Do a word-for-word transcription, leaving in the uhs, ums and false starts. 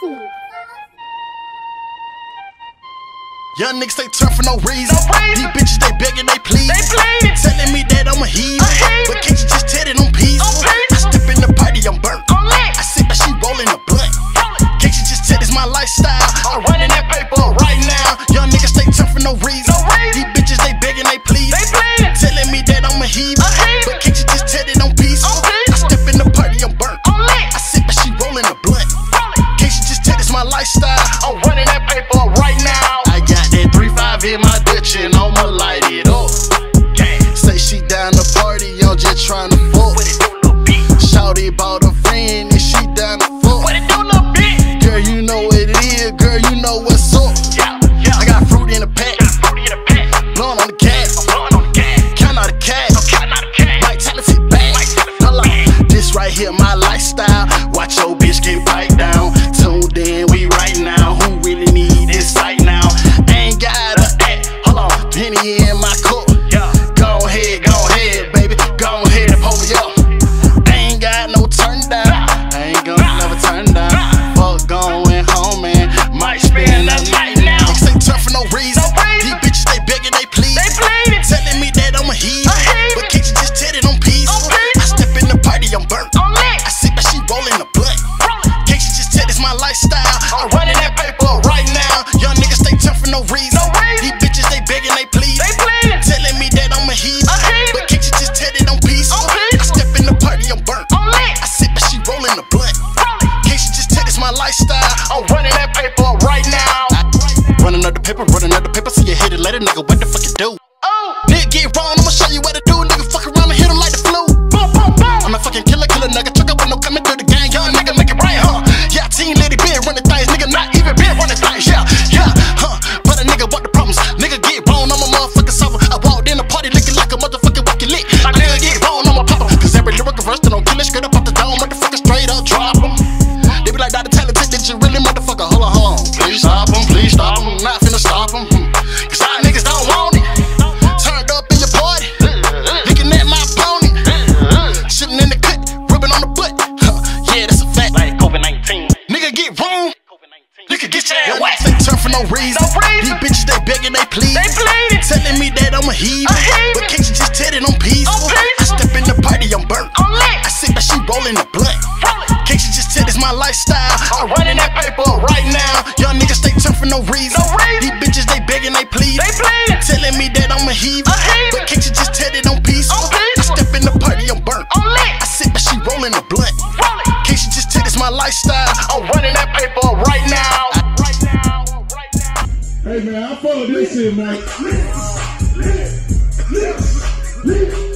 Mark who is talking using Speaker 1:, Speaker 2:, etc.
Speaker 1: Young niggas, they turn for no reason. No reason. These bitches, they begging, they please.
Speaker 2: They pleading.
Speaker 1: Telling me that I'm a heathen. But can't you just tell it on peaceful? I step in the party, I'm burnt. I sit back, she rolling a blunt. Can't you just tell it's my lifestyle? I'm running that paper right now. Young niggas, they turn for no reason. No reason. These bitches, they begging, they please. They pleading. Telling me that I'm a heathen. But can't you just tell it on peaceful? I step in the party, I'm burnt. I sit back, she rolling a blunt. Can't you just tell it's my lifestyle? I'm running that paper right now. In my Dutch and I'ma light it up. Say she down to party, I'm just tryna fuck. Shawty bought a friend and she down to fuck. Girl, you know what it is, girl, you know what's up. I got fruit in the pack, blowing on the gas, count out the cash, might tell if it back. This right here, my lifestyle. Watch your bitch get bite down. Tuned in, we right now. Who really need this site now? Ain't got Penny in my cup. Yeah. Go ahead, go ahead, baby. Go ahead and pull me up. I ain't got no turn down. I ain't gonna never turn down. Fuck going home, man. Might spend the night now. Niggas say turn for no reason. No reason. These bitches, they begging, they please. They pleading. Telling me that I'm a heathen. But can't you just tell it on peaceful? I step in the party, I'm burnt. I sit back, she rolling the blunt. Can't you just tell it's my lifestyle? I'm running that paper right now. Young niggas, they turn for no reason. No reason. These bitches, they begging, they please. They pleading. Telling me that I'm a heathen. But can't you just tell it on peaceful? I step in the party, I'm burnt. I sit back, she rolling the blunt. Can't you just tell it's my lifestyle? I'm running that paper right now. Running up the paper, running up the paper. See you hit it later, nigga. What the fuck you do? Oh. Nigga get wrong, I'ma show you what to do. Nigga fuck around and hit him like the flu. Boom, boom, boom. I'm a fucking killer, killer nigga. Truck up with no coming through the gang. Young nigga make it rain, huh? Yeah, team lady been running things. Nigga not even been running things. Yeah, yeah, huh? But a nigga want the problems. Nigga get wrong, I'm a motherfucking solver. I walked in the party looking like a motherfucking walking lick. I nigga get wrong, I'm a popper. Cause every lyrical verse that don't kill it straight up off the dome. Motherfucker straight up drop em. They be like, Doctor Talented, did you really motherfucker? Hold on, hold on. Please stop em, please stop em. Not finna stop em. Cause y'all niggas don't want it. Turned up in your party, looking at my pony. Shitting in the cut, rubbing on the butt. Huh, yeah, that's a fact.
Speaker 2: Like COVID nineteen.
Speaker 1: Nigga get wrong. You can get your ass whacked. They turn for no reason.
Speaker 2: No reason.
Speaker 1: These bitches, they begging, they please.
Speaker 2: They pleading.
Speaker 1: Telling me that I'm a heathen. But can't you just tell it on peaceful? I step in the party, I'm burnt. I sit back, she rolling the blunt. Can't you just tell it's my lifestyle? I'm running that paper right now. Young niggas, they turn for no reason.
Speaker 2: No reason.
Speaker 1: These bitches, they begging, they please.
Speaker 2: They pleading.
Speaker 1: Telling me that I'm a heathen. But can't you just tell it on peaceful? I step in the party, I'm burnt. I sit back, she rolling the blunt. Can't you just tell it's my lifestyle? I'm running that paper right now.
Speaker 3: Hey man, I follow this shit, man.